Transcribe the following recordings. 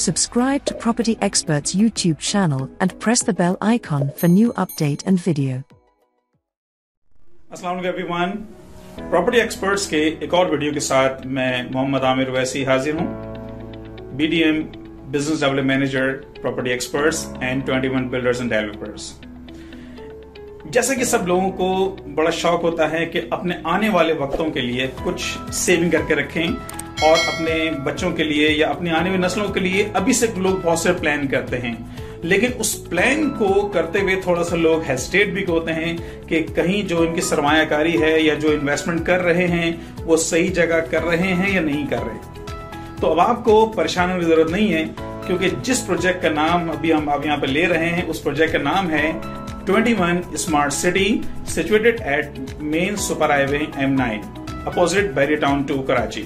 Subscribe to Property Experts YouTube channel and press the bell icon for new update and video. अस्सलाम वालेकुम everyone, property experts के एक और video के साथ मैं मोहम्मद आमिर वैसी हाजिर हूं। BDM business development manager, property experts and 21 builders and developers. जैसे कि सब लोगों को बड़ा शौक होता है कि अपने आने वाले वक्तों के लिए कुछ सेविंग करके रखें और अपने बच्चों के लिए या अपनी आने वाली नस्लों के लिए अभी से लोग बहुत से प्लान करते हैं, लेकिन उस प्लान को करते हुए थोड़ा सा लोग हेजिटेट भी होते हैं कि कहीं जो इनकी सरमायाकारी है या जो इन्वेस्टमेंट कर रहे हैं वो सही जगह कर रहे हैं या नहीं कर रहे। तो अब आपको परेशान होने की जरूरत नहीं है, क्योंकि जिस प्रोजेक्ट का नाम अभी हम यहाँ पे ले रहे हैं उस प्रोजेक्ट का नाम है 21 smart city, situated at main super highway M9 opposite barrier town to Karachi.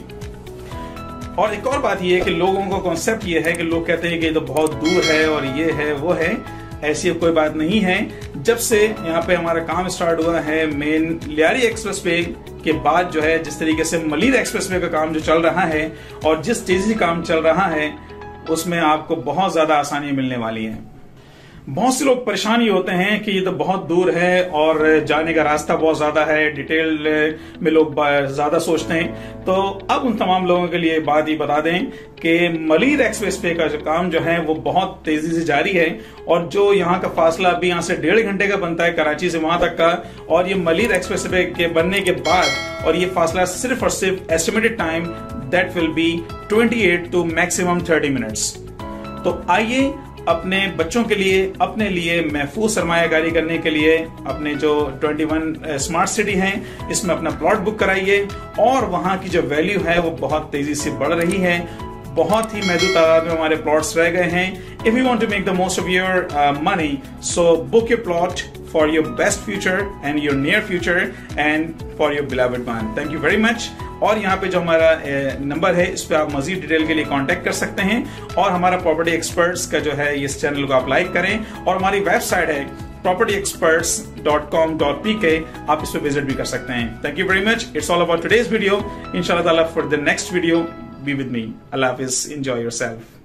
और एक और बात यह है कि लोगों का कॉन्सेप्ट ये है कि लोग कहते हैं कि ये तो बहुत दूर है और ये है वो है। ऐसी कोई बात नहीं है। जब से यहाँ पे हमारा काम स्टार्ट हुआ है मेन लियारी एक्सप्रेस वे के बाद जो है, जिस तरीके से मलिर एक्सप्रेस वे का काम जो चल रहा है और जिस तेजी से काम चल रहा है उसमें आपको बहुत ज्यादा आसानी मिलने वाली है। बहुत से लोग परेशान ही होते हैं कि ये तो बहुत दूर है और जाने का रास्ता बहुत ज्यादा है, डिटेल में लोग ज्यादा सोचते हैं। तो अब उन तमाम लोगों के लिए बात ही बता दें कि मलिर एक्सप्रेस वे का जो काम जो है वो बहुत तेजी से जारी है और जो यहाँ का फासला अभी यहाँ से 1.5 घंटे का बनता है कराची से वहां तक का, और ये मलिर एक्सप्रेस वे के बनने के बाद और ये फासला सिर्फ और सिर्फ estimated time that will be 28 to maximum 30 minutes. तो आइए अपने बच्चों के लिए, अपने लिए महफूज सरमायाकारी करने के लिए अपने जो 21 स्मार्ट सिटी हैं इसमें अपना प्लॉट बुक कराइए और वहां की जो वैल्यू है वो बहुत तेजी से बढ़ रही है। बहुत ही महदूद तादाद में हमारे प्लॉट्स रह गए हैं। If you want to make the most of your money, so book your plot for your best future and your near future and for your beloved one. Thank you very much. और यहाँ पे जो हमारा number है इस पे आप मजीद detail के लिए कांटेक्ट कर सकते हैं और हमारा प्रॉपर्टी एक्सपर्ट्स का जो है इस चैनल को आप लाइक करें और हमारी वेबसाइट है propertyexperts.com.pk, आप इस पे विजिट भी कर सकते हैं। Thank you very much. It's all about today's video. इंशाल्लाह ताला for the next video be with me. अल्लाह हाफिज। Enjoy yourself.